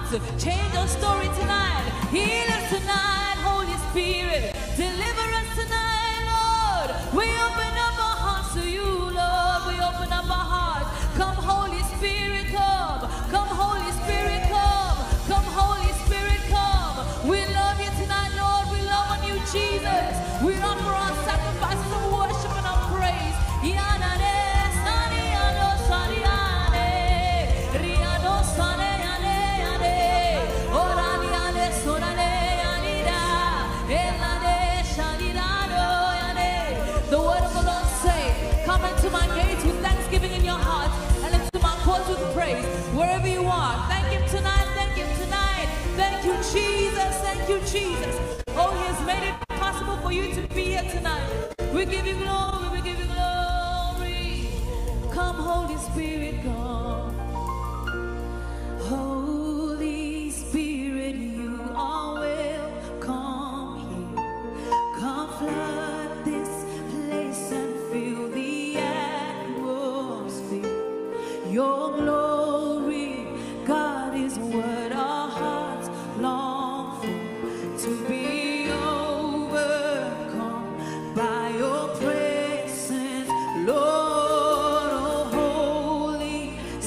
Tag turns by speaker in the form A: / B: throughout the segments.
A: hearts. Change our story tonight. Heal us tonight, Holy Spirit. Deliver us tonight, Lord. We open up our hearts to you, Lord. We open up our hearts. Come, Holy Spirit, come. Come, Holy Spirit, come. Come, Holy Spirit, come. We love you tonight, Lord. We love on you, Jesus. We offer our sacrifices of worship and of praise. The word of the Lord say, come into my gates with thanksgiving in your heart and into my courts with praise. Wherever you are, thank him tonight, thank him tonight. Thank you, Jesus, thank you, Jesus. Oh, he has made it possible for you to be here tonight. We give you glory, we give you glory. Come, Holy Spirit, come. Holy Spirit, you are welcome here. Come flood this place and fill the atmosphere. Your glory, God, is what our hearts long for, to be overcome by your presence, Lord. Oh, Holy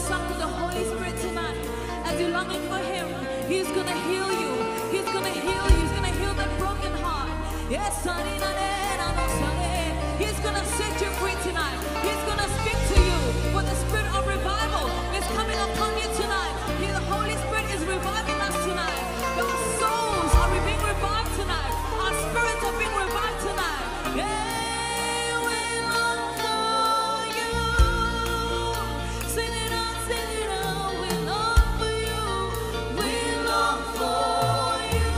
A: sung to the Holy Spirit tonight, as you're longing for Him, He's going to heal you. He's going to heal you. He's going to heal that broken heart. Yes, He's going to set you free tonight. He's going to speak to you, for the spirit of revival is coming upon you tonight. The Holy Spirit is reviving us tonight. Our souls are being revived tonight. Our spirits are being revived tonight. Yeah, we long for you. Sing it out, we long for you. We long for you.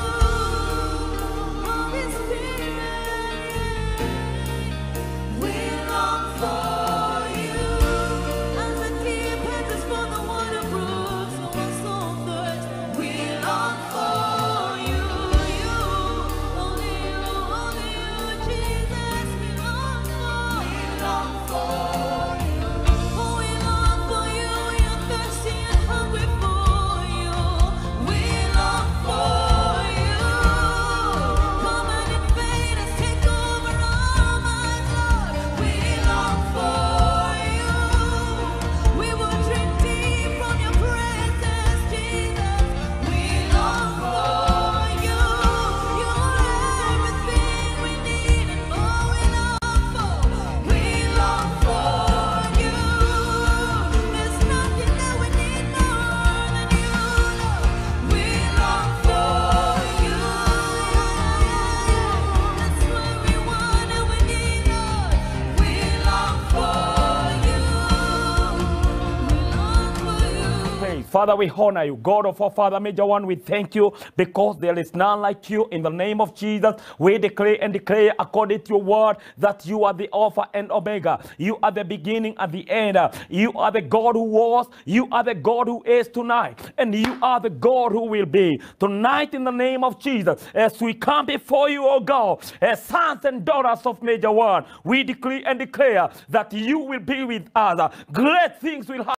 A: Holy Spirit, we long for you. As the deer panteth for the water brooks, so our soul thirsts. We long for you, only you, Jesus. We long for you. Oh, we long for you. You're thirsty and hungry for you. We long for you. Come and invade us, take over our minds, Lord. We long for you. We will drink deep from your presence, Jesus. We long for you. You're everything we need and more we long for. We long for you. There's nothing that we need more than you, Lord. We long for you. That's what we want and we need, Lord. We long for you. We long for you.
B: Praise. Father, we honor you. God of our Father, Major One, we thank you because there is none like you. In the name of Jesus, we declare and declare according to your word that you are the Alpha and Omega. You are the beginning and the end. You are the God who was, you are the God who is tonight, and you are the God who will be. Tonight, in the name of Jesus, as we come before you, O God, as sons and daughters of Major One, we decree and declare that you will be with us. Great things will happen.